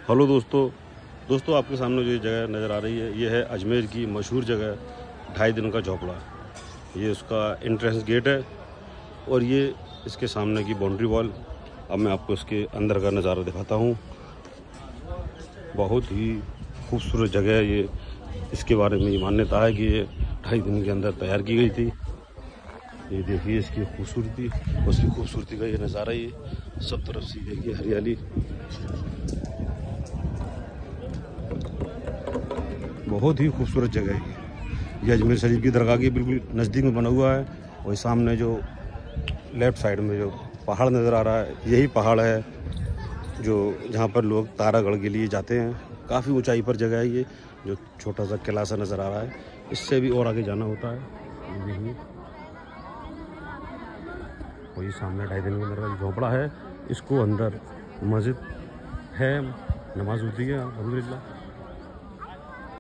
Hello दोस्तों आपके सामने जो जगह नज़र आ रही है ये है अजमेर की मशहूर जगह 2.5 दिन का झोपड़ा। ये उसका एंट्रेंस गेट है और ये इसके सामने की बाउंड्री वॉल। अब मैं आपको इसके अंदर का नज़ारा दिखाता हूँ। बहुत ही खूबसूरत जगह है ये। इसके बारे में ये मान्यता है कि ये 2.5 दिन के अंदर तैयार की गई थी। ये देखिए इसकी खूबसूरती, उसकी खूबसूरती का ये नज़ारा। ये सब तरफ से देखिए हरियाली, बहुत ही खूबसूरत जगह है ये अजमेर शरीफ की दरगाह के बिल्कुल नज़दीक में बना हुआ है। और सामने जो लेफ़्ट साइड में जो पहाड़ नज़र आ रहा है, यही पहाड़ है जो जहाँ पर लोग तारागढ़ के लिए जाते हैं। काफ़ी ऊंचाई पर जगह है ये, जो छोटा सा किला सा नज़र आ रहा है। इससे भी और आगे जाना होता है। ये देखिए वही सामने 2.5 दिन के अंदर झोपड़ा है। इसको अंदर मस्जिद है, नमाज होती है अल्हम्दुलिल्लाह।